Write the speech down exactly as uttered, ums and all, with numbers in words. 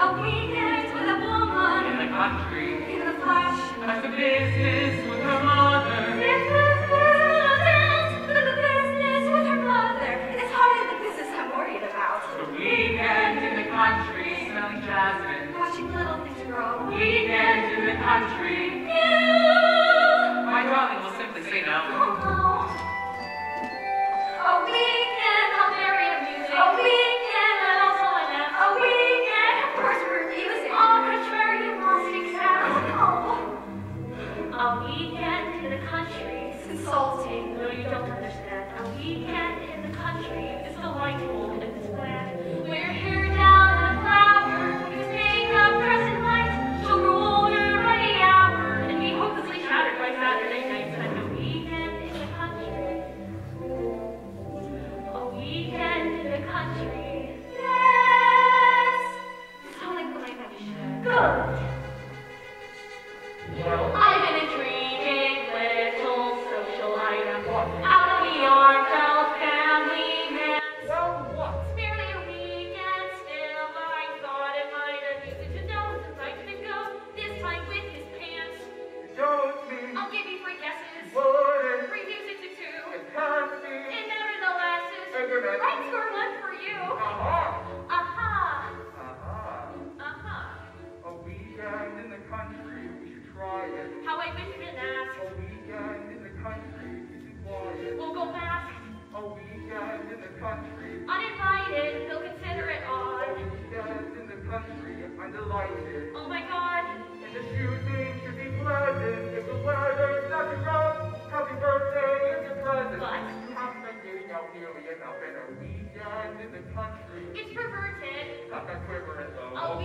A weekend with a woman. In the country. In the flesh. At the business with her mother. This little dance with the business with her mother. It's hardly the business I'm worried about. A weekend in the country, smelling jasmine. Watching little things grow. Weekend in the country. You. My darling will simply say no. Oh no. A weekend, how very amusing. A weekend, and also an F. A weekend, of course we're amusing. Au contraire, you must accept. Oh. A weekend in the country is insulting. No, you don't understand. A weekend in the country is delightful and is bland. With your hair down and a flower, use makeup, dress in white, she'll grow older by the hour and be hopelessly shattered by Saturday night. And a weekend in the country. A weekend in the country. Yes! It's only the way that you should. Good. I've been intriguing little socialite. Out of the arms of family man. Well, what? It's merely a weekend still. I thought it might amuse you to know since I couldn't go this time with his pants. Don't be. I'll give you three guesses. Wouldn't. Three music to two. It can't be. It nevertheless is. A good idea. Right score one for you. Aha. Aha. Aha. Uh-huh. A weekend in the country, we should try it. How I wish you didn't ask. A weekend in the country, is it quiet? We'll go masked. A weekend in the country. Uninvited. They'll consider it A odd. weekend in the country, I'm delighted. Oh my god. And the shooting should be pleasant. If the weather's not too rough, happy birthday is your present. What? You haven't been getting out nearly enough in a weekend in the country. It's perverted. Not that quiver it though. Oh,